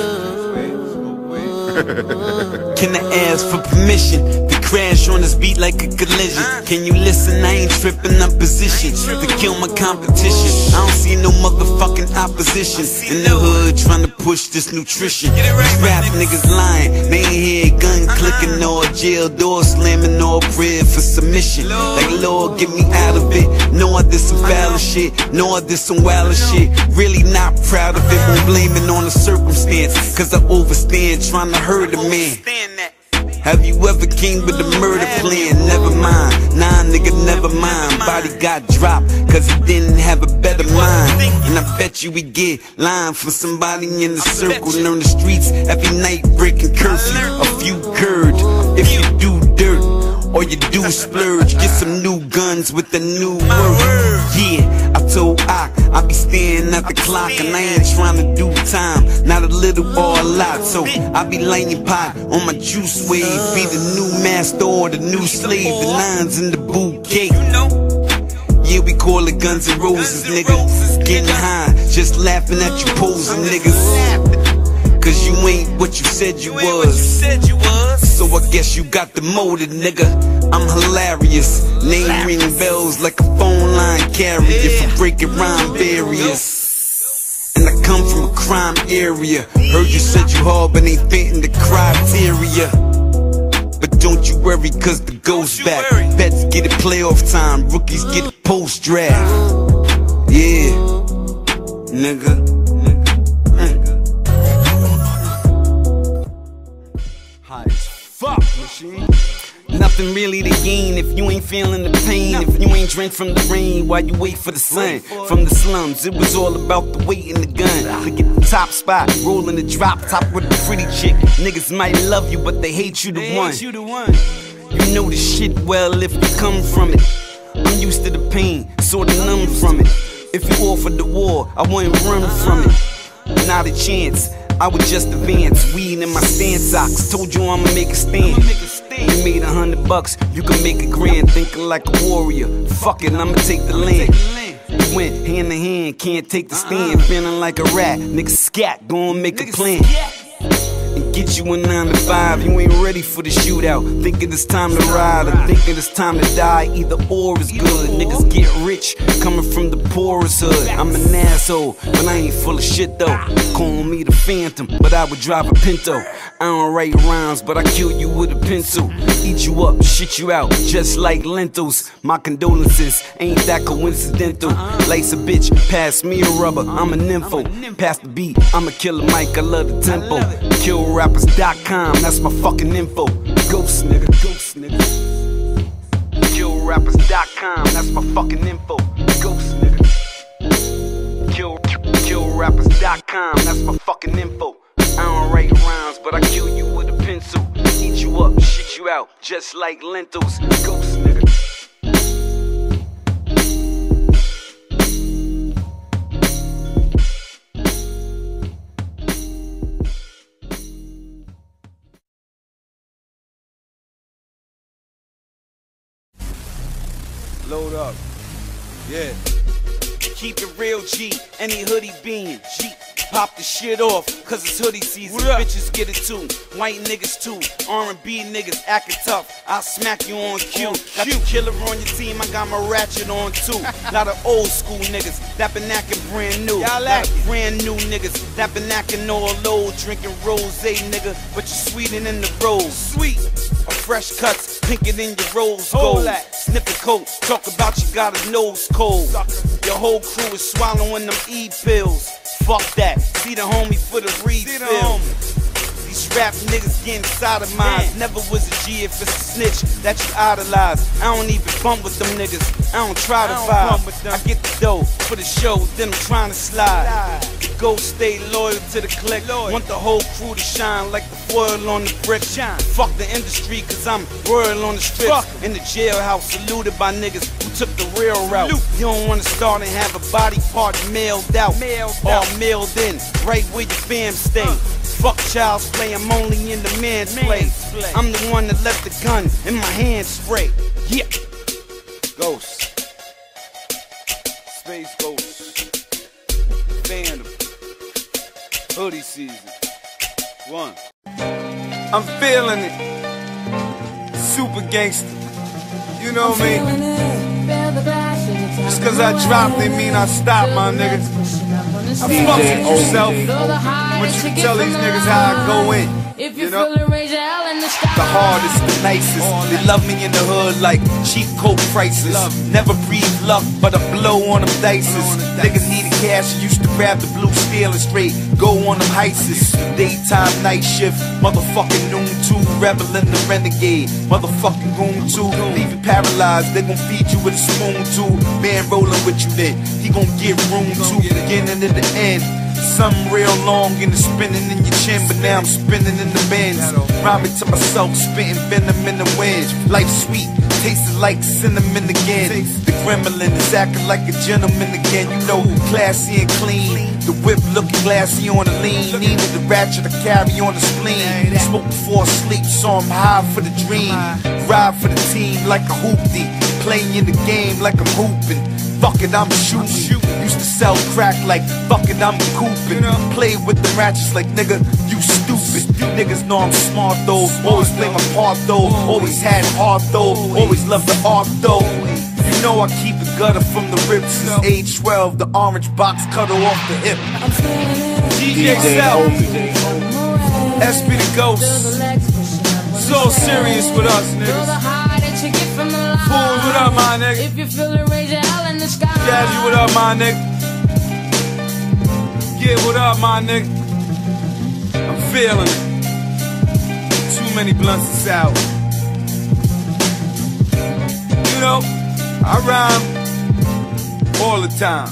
Can I ask for permission to crash on this beat like a collision? Can you listen? I ain't tripping up position to kill my competition. I don't see no motherfucking opposition in the hood trying to push this nutrition. These rap niggas lying, they ain't hear gun clicking or jail door slamming or prayer for submission. Like Lord, get me out of it. Know I did some foul shit, know I did some wilder shit. Really not proud of it, won't blame it on the circumstance, cause I overstand trying to hurt a man. Have you ever came with a murder plan? Never mind, nah nigga, never mind. Body got dropped cause he didn't have a better mind. And I bet you we get line from somebody in the circle. Learn the streets every night, breaking curfew. A few curd, if you do dirt or you do splurge, get some new guns with the new word. Yeah, I told I be staring at the clock and I ain't trying to do time, not a little or a lot. So I be laying pot on my juice wave, be the new master or the new slave. The lines in the bouquet. Yeah, we call it Guns N' Roses, nigga. Getting high, just laughing at you posing, niggas. Cause you ain't what you said you was. So I guess you got the motive, nigga. I'm hilarious. Name ringing bells like a phone line carrier for breaking rhyme barriers. And I come from a crime area. Heard you said you hard but ain't fitting the criteria. But don't you worry cause the ghost back. Vets get it playoff time, rookies get it post draft. Yeah, nigga. Fuck, machine. Nothing really to gain if you ain't feeling the pain. If you ain't drenched from the rain while you wait for the sun. From the slums, it was all about the weight in the gun. To get the top spot, rolling the drop top with the pretty chick. Niggas might love you, but they hate you the one. You know the shit well if you come from it. I'm used to the pain, sorta numb from it. If you offered the war, I wouldn't run from it. Not a chance, I would just advance. Weed in my stand socks, told you I'ma make a stand. You made $100, you can make a grand. Thinking like a warrior, fuck it, I'ma take the land. We went hand to hand, can't take the stand. Feeling like a rat, nigga scat, go and make a plan. And get you a 9 to 5, you ain't ready for the shootout. Thinking it's time to ride, or thinking it's time to die. Either or is good, niggas get rich, coming from the poorest hood. I'm an asshole, but I ain't full of shit though. Call me the Phantom, but I would drive a Pinto. I don't write rhymes, but I kill you with a pencil. Eat you up, shit you out, just like lentils. My condolences, ain't that coincidental. Lace a bitch, pass me a rubber, I'm a nympho. Pass the beat, I'm a killer Mike, I love the tempo. KillRappers.com, that's my fucking info. Ghost nigga, ghost nigga. KillRappers.com, that's my fucking info. Ghost nigga. KillRappers.com, that's my fucking info. I don't write rhymes, but I kill you with a pencil. Eat you up, shit you out, just like lentils. Ghost nigga. Load up. Yeah. keep it real G, any hoodie being G. Pop the shit off, cause it's hoodie season. Bitches get it too, white niggas too, R&B niggas acting tough. I'll smack you on cue. Got the killer on your team, I got my ratchet on too. Lot of old school niggas that been acting brand new. Lot of brand new niggas that been acting all low, drinking rosé, nigga, but you sweeter than the rose. Sweet, or fresh cuts, pinker than your rose gold. Sniffing coat, talk about you got a nose cold. Your whole crew is swallowing them E-pills. Fuck that, see the homie for the refill. These rap niggas getting sodomized. Never was a G if it's a snitch that you idolize. I don't even bump with them niggas, I don't try to vibe. I get the dough for the show, then I'm trying to slide. The ghost stay loyal to the clique. Want the whole crew to shine like the foil on the brick. Fuck the industry cause I'm royal on the strip. In the jailhouse, saluted by niggas who took the real route. You don't wanna start and have a body part mailed out. Or mailed in, right where your fam stay. Fuck child's play, I'm only in the man's play. I'm the one that left the gun in my hand spray. Yeah. Ghost. Space Ghost. Phantom. Hoodie season. One. I'm feeling it. Super gangster. You know what I mean? Just cause I dropped it mean I stopped, my nigga. I fuck with yourself, but you can tell these niggas how I go in. You know? The hardest, the nicest. They love me in the hood like cheap coke prices. Never breathe luck, but I blow on them dices. Niggas needed cash, used to grab the blue steel and straight go on them heists. Daytime, night shift, motherfucking noon 2, rebel in the renegade. Motherfucking goon 2, leave you paralyzed. They gon' feed you with a spoon too. Man rolling with you then, he gon' get room to beginning to the end. Something real long and it's spinning in your chin, but now I'm spinning in the bends. Rhyming to myself, spitting venom in the wind. Life sweet, tasting like cinnamon again. The gremlin is acting like a gentleman again. You know, classy and clean. The whip looking glassy on the lean. Needed the ratchet to carry on the spleen. Smoke before sleep, so I'm high for the dream. Ride for the team like a hoopty. Playing in the game like I'm hooping. Fuck it, I'm shooting. Used to sell crack like fuck it, I'm cooping. Play with the ratchets like nigga, you stupid. You niggas know I'm smart though. Always play my part though. Always had heart though. Always loved the art though. You know I keep the gutter from the ribs since age 12. The orange box cut her off the hip. DJ Self, SB the Ghost. So serious with us, niggas. Fool, what up, my nigga? If you feelin' rage hell in the sky. Jazzy, what up, my nigga? Yeah, what up, my nigga? I'm feeling it. Too many blunts and sour. You know, I rhyme all the time.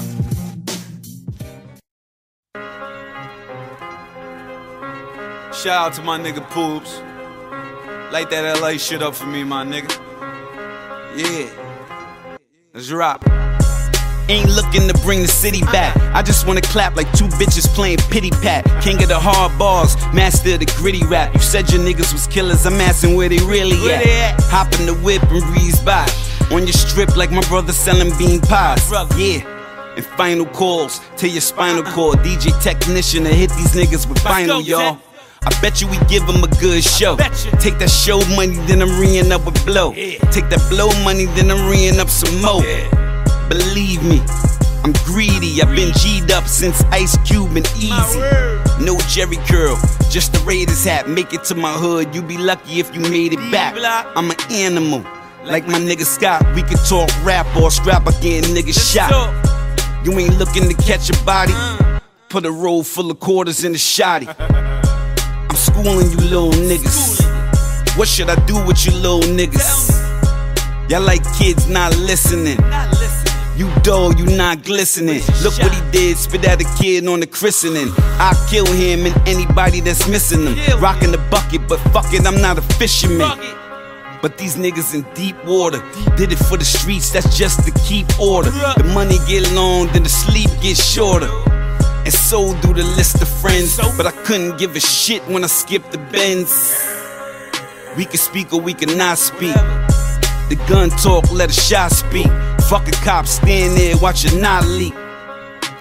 Shout out to my nigga Poobs. Light that LA shit up for me, my nigga. Yeah, let's rock. Ain't looking to bring the city back. I just wanna clap like two bitches playing pity pat. King of the hard bars, master of the gritty rap. You said your niggas was killers, I'm asking where they really at. Hop in the whip and breeze by. On your strip like my brother selling bean pies. Yeah, and final calls to your spinal cord. DJ technician to hit these niggas with vinyl, y'all. I bet you we give them a good show. Take that show money, then I'm re-ing up with blow. Take that blow money, then I'm re-ing up some more. Believe me, I'm greedy. I've been G'd up since Ice Cube and Easy. No Jerry curl, just a Raiders hat. Make it to my hood, you be lucky if you made it back. I'm an animal, like my nigga Scott. We can talk rap or scrap again, nigga shot. You ain't looking to catch a body. Put a roll full of quarters in the shotty. I'm schooling you little niggas. What should I do with you little niggas? Y'all like kids not listening. You dull, you not glistening. Look what he did, spit at a kid on the christening. I'll kill him and anybody that's missing him. Rocking the bucket, but fuck it, I'm not a fisherman. But these niggas in deep water. Did it for the streets, that's just to keep order. The money get long, then the sleep gets shorter. And so do the list of friends. But I couldn't give a shit when I skipped the bends. We can speak or we can not speak. The gun talk, let a shot speak. Fuck a cop, stand there, watch it not leak.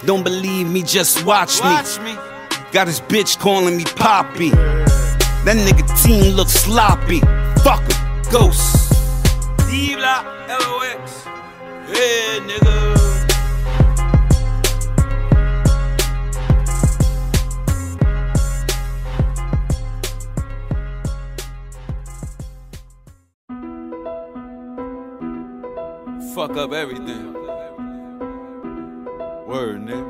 Don't believe me, just watch me. Got his bitch calling me Poppy. That nigga team looks sloppy. Fuck him, Ghost. D-Block, LOX. Yeah, nigga. Fuck up everything. Word, nigga.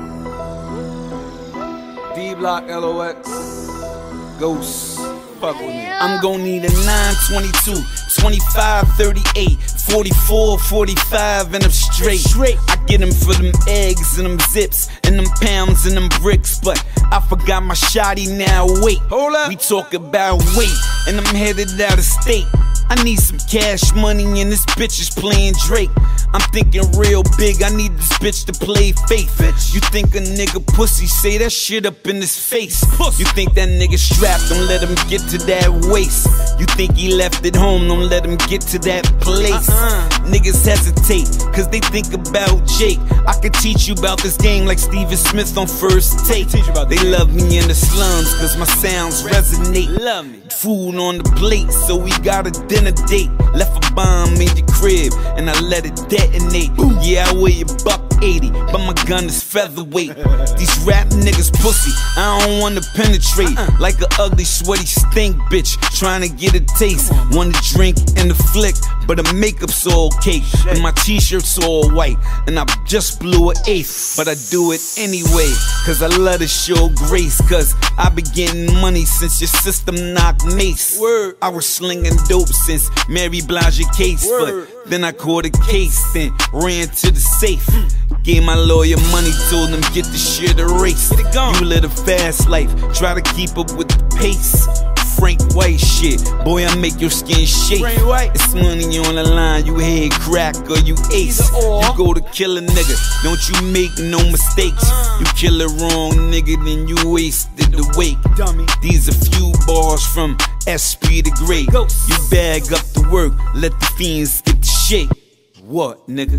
D-Block, LOX. Ghost. Fuck with me. I'm gon' need a 922, 25, 38, 44, 45, and I'm straight. I get them for them eggs and them zips and them pounds and them bricks, but I forgot my shotty now. Wait, Hold up. we talk about weight, and I'm headed out of state. I need some cash money and this bitch is playing Drake. I'm thinking real big, I need this bitch to play faith. You think a nigga pussy, say that shit up in his face. You think that nigga strapped, don't let him get to that waist. You think he left at home, don't let him get to that place. Niggas hesitate, cause they think about Jake. I could teach you about this game like Steven Smith on First Take. They love me in the slums, cause my sounds resonate. Food on the plate, so we got a dinner date. Left a bomb in your crib, and I let it detonate. Yeah, I weigh $180, but my gun is featherweight. These rap niggas pussy, I don't wanna penetrate. Like a ugly, sweaty stink bitch, trying to get a taste. Wanna drink in the flick, but the makeup's all cake. And my t-shirt's all white, and I just blew an eighth. But I do it anyway, cause I love to show grace. Cause I been getting money since your system knocked Mace. I was slinging dope since Mary Blige case. But then I caught a case, then ran to the safe. Gave my lawyer money, told him get the shit erased. You live a fast life, try to keep up with the pace. Frank White shit, boy, I make your skin shake. It's money on the line, you head crack or you ace. You go to kill a nigga, don't you make no mistakes. You kill a wrong nigga, then you wasted the weight. These a few bars from SP the Great. You bag up the work, let the fiends get the shake. What, nigga?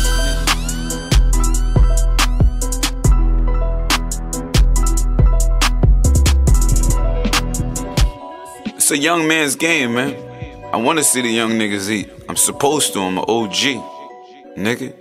It's a young man's game, man. I wanna see the young niggas eat. I'm supposed to, I'm an OG. Nigga.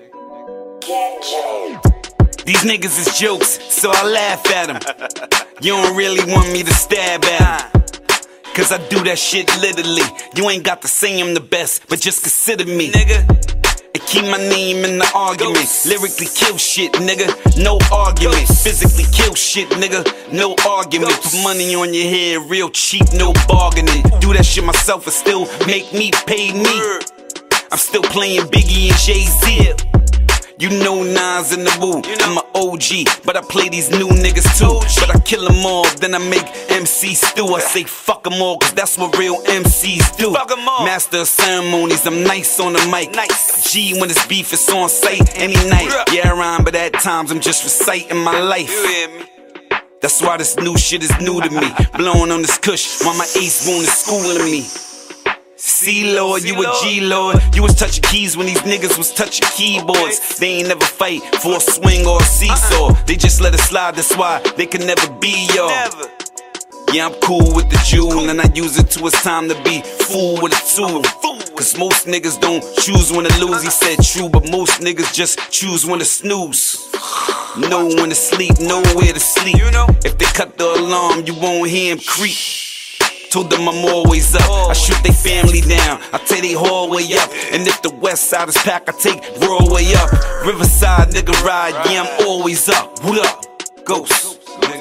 These niggas is jokes, so I laugh at them. You don't really want me to stab at them, cause I do that shit literally. You ain't got to say I'm the best, but just consider me, nigga. And keep my name in the argument. Lyrically kill shit, nigga, no argument. Physically kill shit, nigga, no argument. Put money on your head, real cheap, no bargaining. Do that shit myself and still make me pay me. I'm still playing Biggie and Jay-Z. You know Nas in the Wu, I'm an OG, but I play these new niggas too. But I kill them all, then I make MC stew. I say fuck them all, cause that's what real MCs do. Master of ceremonies, I'm nice on the mic. G when it's beef, it's on sight any night. Yeah, I rhyme, but at times I'm just reciting my life. That's why this new shit is new to me. Blowing on this kush while my ace wound is schooling me. C-Lord, you a G-Lord. You was touching keys when these niggas was touching keyboards. They ain't never fight for a swing or a seesaw. They just let it slide, that's why they can never be y'all. Yeah, I'm cool with the jewel, and I use it till it's time to be fool with a tool. Cause most niggas don't choose when to lose, he said true, but most niggas just choose when to snooze. Know when to sleep, nowhere to sleep. If they cut the alarm, you won't hear him creep. Told them I'm always up, I shoot they family down, I take they hallway up. And if the west side is packed, I take Broadway up. Riverside, nigga ride, yeah, I'm always up. What up? Ghost.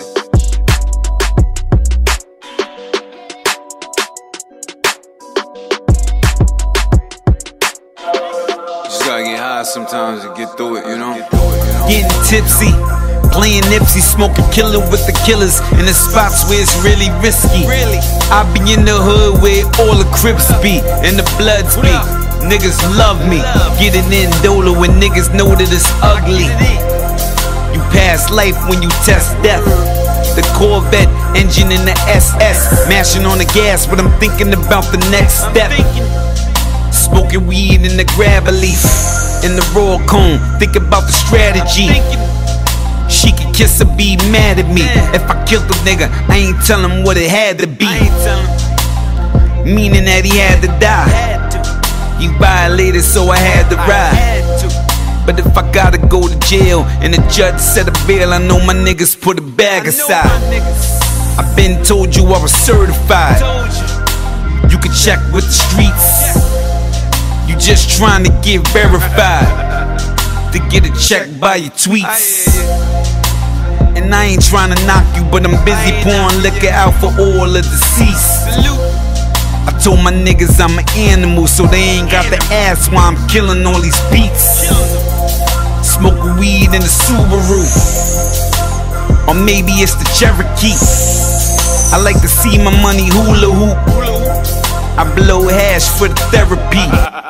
Just gotta get high sometimes to get through it, you know? Getting tipsy, playing Nipsey, smoking killer with the killers in the spots where it's really risky. I be in the hood where all the Crips be and the Bloods be. Niggas love me, getting in Dola when niggas know that it's ugly. You pass life when you test death. The Corvette engine in the SS, mashing on the gas, but I'm thinking about the next step. Smoking weed in the grab leaf, in the raw cone, think about the strategy. She could kiss or be mad at me. If I killed the nigga, I ain't tell him what it had to be. Meaning that he had to die. He violated, so I had to ride. But if I gotta go to jail and the judge set a bail, I know my niggas put a bag aside. I been told you I was certified. You can check with the streets. You just trying to get verified to get a check by your tweets. And I ain't trying to knock you, but I'm busy pouring liquor out for all of the deceased. I told my niggas I'm an animal, so they ain't got to ask why I'm killing all these beats. Smoke weed in the Subaru, or maybe it's the Cherokee. I like to see my money hula hoop. I blow hash for the therapy.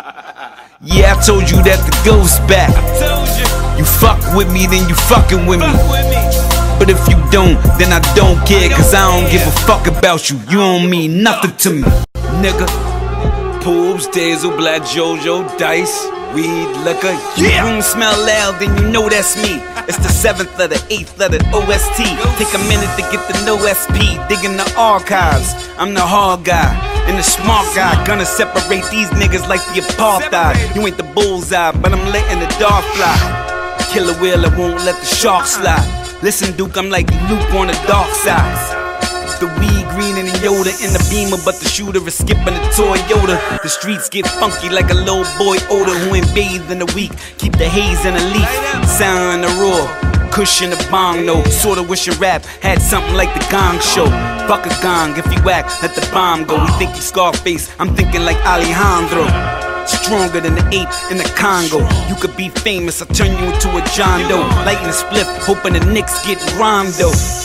Yeah, I told you that the ghost back. You fuck with me, then you fucking with me. But if you don't, then I don't care, cause I don't give a fuck about you. You don't mean nothing to me, nigga. Pools, Dazzle, Black Jojo, Dice, weed, liquor. Yeah. Room smell loud, then you know that's me. It's the 7th letter, 8th letter, OST. Take a minute to get the no SP. Digging the archives. I'm the hard guy and the smart guy. Gonna separate these niggas like the apartheid. You ain't the bullseye, but I'm letting the dart fly. Killer wheel, I won't let the shark slide. Listen, Duke, I'm like Luke on the dark side. The weed green and the Yoda in the Beamer, but the shooter is skipping the Toyota. The streets get funky like a little boy odor who ain't bathed in a week. Keep the haze in a leaf, sound in the roar. Cushion the bong, no. Sorta wish your rap had something like the Gong Show. Fuck a gong, if you act, let the bomb go. We think you Scarface, I'm thinking like Alejandro. Stronger than the ape in the Congo. You could be famous, I'll turn you into a John Doe. Lighting a split, hoping the Knicks get Rondo.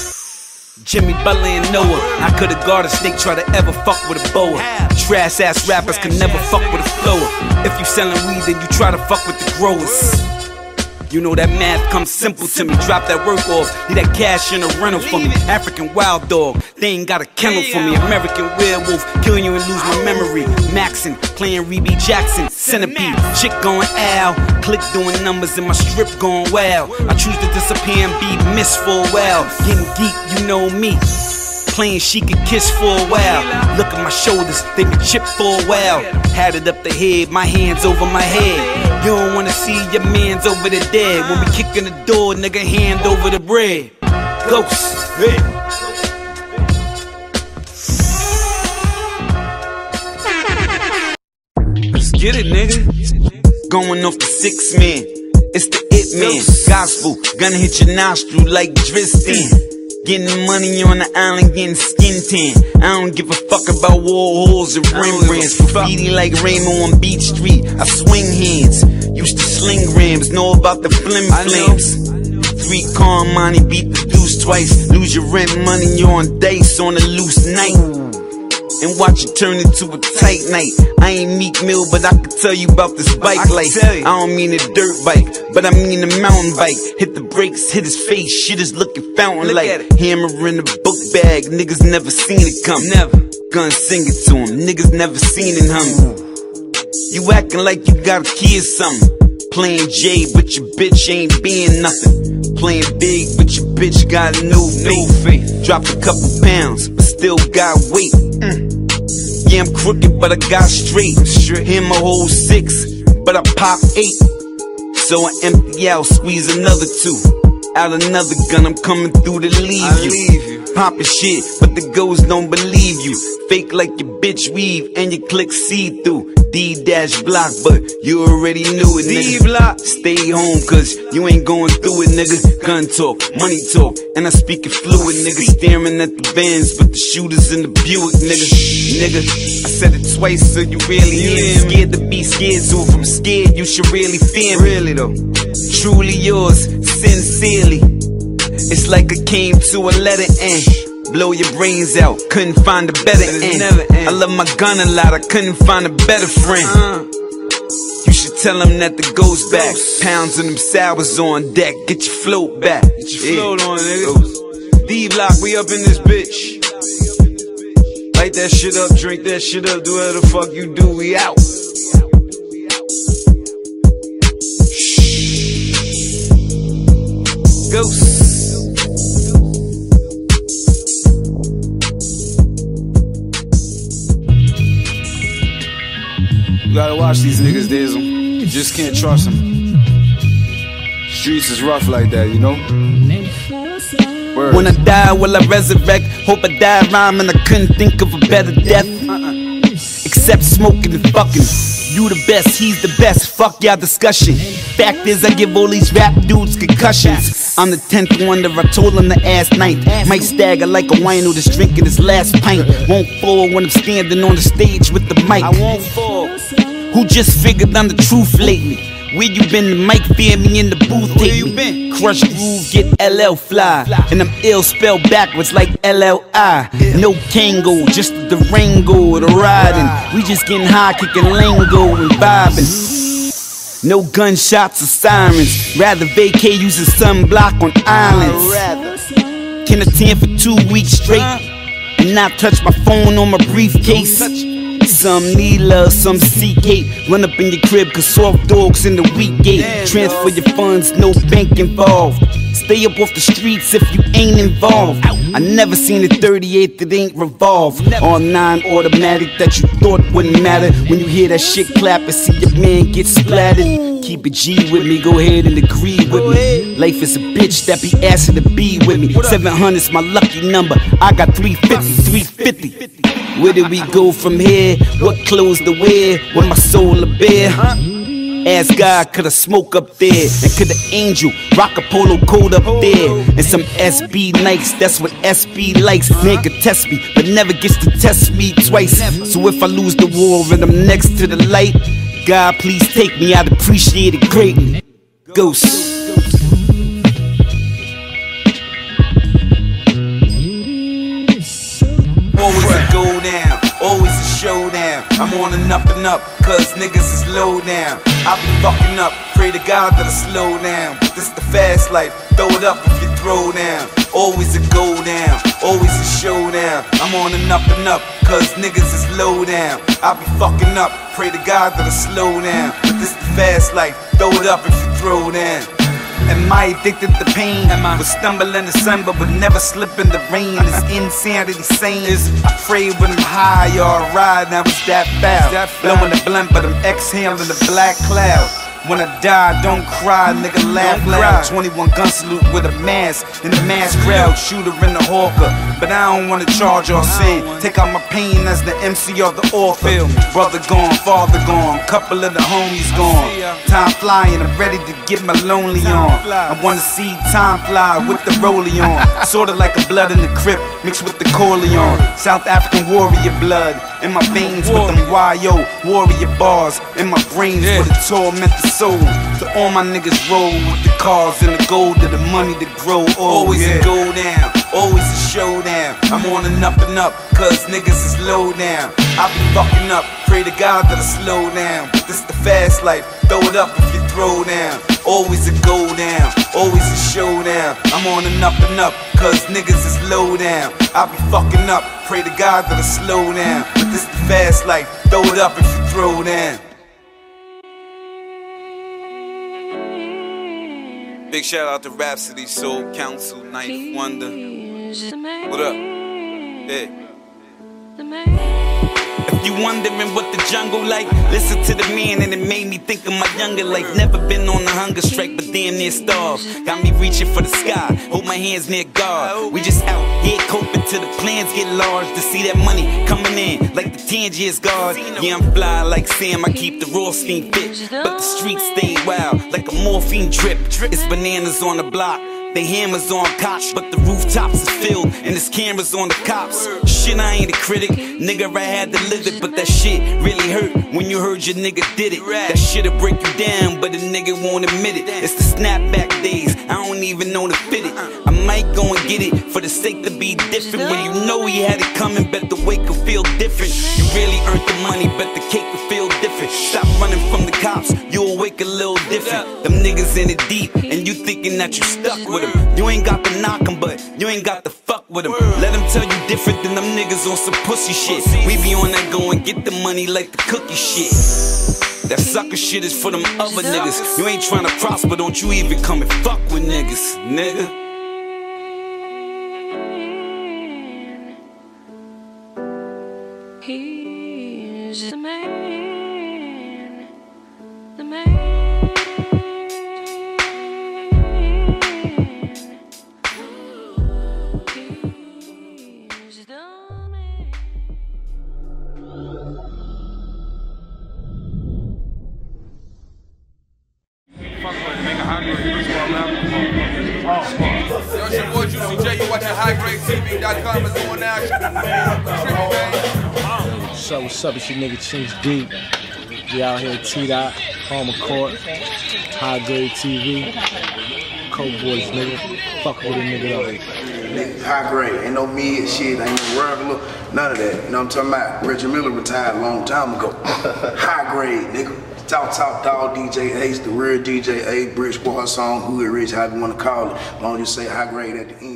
Jimmy Butler and Noah. I could've guarded a snake, try to ever fuck with a boa. Trash ass rappers can never fuck with a flower. If you sellin' weed, then you try to fuck with the growers. You know that math comes simple to me. Drop that work off, need that cash in a rental for me. African wild dog, they ain't got a kennel for me. American werewolf, killing you and lose my memory. Maxin, playing Reby Jackson, Centipede. Chick going Al, click doing numbers and my strip going wild. I choose to disappear and be missed for a while. Getting geek, you know me. Playing she could kiss for a while. Look at my shoulders, they been chipped for a while. Had it up the head, my hands over my head. You don't wanna see your mans over the dead. When we kick in the door, nigga, hand over the bread. Ghost, hey. Let's get it, nigga. Going off the 6 man. It's the it man. Gospel, gonna hit your nostril like Dristin. Getting money on the island, getting skin tan. I don't give a fuck about Warhols or Rembrandts. Graffiti like Raymond on Beach Street. I swing hands, used to sling grams. Know about the flim flames. 3 Carmani, beat the deuce twice. Lose your rent money, you're on dice on a loose night. And watch it turn into a tight night. I ain't Meek Mill, but I can tell you about this bike life. I don't mean a dirt bike, but I mean a mountain bike. Hit the brakes, hit his face, shit is looking fountain like. Hammer in the book bag, niggas never seen it come. Never. Gun sing it to him, niggas never seen it hum. You acting like you got a key or something. Playing J, but your bitch ain't being nothing. Playing big, but your bitch got no faith. Dropped a couple pounds, but still got weight. Yeah, I'm crooked, but I got straight. Him a whole 6, but I pop 8. So I empty out, squeeze another 2. Out another gun, I'm coming through to leave you. Poppin' shit, but the ghosts don't believe you. Fake like your bitch weave and your click see-through. D-block, but you already knew it, nigga. Stay home, cause you ain't going through it, nigga. Gun talk, money talk, and I speak it fluid, nigga. Staring at the Benz, but the shooters in the Buick, nigga. I said it twice, so you really hear me. Scared to be scared, so if I'm scared, you should really fear me. Really though, truly yours, sincerely. It's like I came to a letter end. Blow your brains out, couldn't find a better end. I love my gun a lot, I couldn't find a better friend. You should tell him that the ghost back. Pounds of them sours on deck, get your float back. Get your float on, nigga. D-Block, we up in this bitch. Light that shit up, drink that shit up, do whatever the fuck you do, we out. Ghost. gotta watch these niggas, Diesel. You just can't trust them. Streets is rough like that, you know? Word. When I die, will I resurrect? Hope I die rhyming, I couldn't think of a better death. Except smoking and fucking. You the best, he's the best, fuck y'all discussion. Fact is, I give all these rap dudes concussions. I'm the 10th wonder, I told him to ask ninth. Might stagger like a wino that's drinking his last pint. Won't fall when I'm standing on the stage with the mic. I won't fall. Who just figured I'm the truth lately? Where you been? The mic fear me in the booth. Where you been? Crush groove, get LL fly. And I'm ill spelled backwards like LLI. No Kango, just the Durango, the riding. We just getting high, kicking lingo and vibing. No gunshots or sirens. Rather vacay using sunblock on islands. Can attend for 2 weeks straight and not touch my phone or my briefcase. Some need love, some seek hate. Run up in your crib cause soft dogs in the weak gate. Transfer your funds, no bank involved. Stay up off the streets if you ain't involved. I never seen a 38 that ain't revolved. All 9 automatic that you thought wouldn't matter. When you hear that shit clap and see your man get splattered. Keep it G with me, go ahead and agree with me. Life is a bitch that be asking to be with me. 700's my lucky number, I got 350. Where did we go from here? What clothes to wear? With my soul to bear? Ask God, could I smoke up there? And could the angel rock a polo coat up there? And some SB Nikes, that's what SB likes. Man could test me, but never gets to test me twice. So if I lose the war and I'm next to the light, God please take me, I'd appreciate it greatly. Ghost. Always a go down, always a showdown. I'm on an up and up, cause niggas is low down. I be fucking up, pray to God that I slow down. But this the fast life, throw it up if you throw down. Always a go down, always a showdown. I'm on an up and up, cause niggas is low down. I be fucking up, pray to God that I slow down. But this the fast life, throw it up if you throw down. Am I addicted to pain? Will stumble in the sun but would never slip in the rain. Is insanity sane? I pray when I'm high or I ride, now it's that foul. Blowing the blunt but I'm exhaling the black cloud. When I die, don't cry, nigga, laugh loud. 21 gun salute with a mask in the mass crowd. Shooter in the hawker, but I don't wanna charge or sin. Take out my pain as the MC of the author. Brother gone, father gone, couple of the homies gone. Time flying, I'm ready to get my lonely on. I wanna see time fly with the rollie on. Sorta like a blood in the crypt, mixed with the Corleone. South African warrior blood in my veins with them YO warrior bars. In my brains with a torment the soul. So all my niggas roll with the cars and the gold and the money to grow. Always a go down, always a showdown. I'm on an up and up, cause niggas is low down. I be fucking up, pray to God that I slow down. But this the fast life, throw it up if you throw down. Always a go down, always a showdown. I'm on an up and up, cause niggas is low down. I be fucking up, pray to God that I slow down. But this the fast life, throw it up if you throw down. Big shout out to Rhapsody, Soul Council, Ninth Wonder. What up? Yeah. If you wondering what the jungle like, listen to the man and it made me think of my younger life. Never been on a hunger strike, but damn near starved. Got me reaching for the sky, hold my hands near God. We just out here coping till the plans get large. To see that money coming in like the Tangiers guard. Yeah, I'm fly like Sam, I keep the raw steam fit, but the streets stay wild like a morphine drip. It's bananas on the block, they hammers on cops, but the rooftops is filled and there's cameras on the cops. Shit, I ain't a critic, nigga, I had to live it, but that shit really hurt when you heard your nigga did it. That shit'll break you down, but a nigga won't admit it. It's the snapback days, I don't even know to fit it. I might go and get it for the sake to be different. When you know he had it coming, bet the wake will feel different. You really earned the money, bet the cake will feel different. Stop running from the cops, you'll wake a little different. Them niggas in it deep, and you thinking that you stuck with them. You ain't got to knock them, but you ain't got to fuck with them. Let them tell you different than them niggas on some pussy shit. We be on that go and get the money like the cookie shit. That sucker shit is for them other niggas. You ain't trying to prosper, don't you even come and fuck with niggas, nigga. He's the man. got comments going now. What's up? It's your nigga Chinks D. We out here at T-Dot, Palmer Court, High Grade TV, Coke Boys, nigga. Fuck with a nigga up. Nigga, High Grade, ain't no mid shit, ain't no regular, none of that. You know what I'm talking about? Reggie Miller retired a long time ago. High Grade, nigga. Top dog DJ Ace, the real DJ A, Bridge Squad song, Hood Rich, however you want to call it. As long as you say High Grade at the end.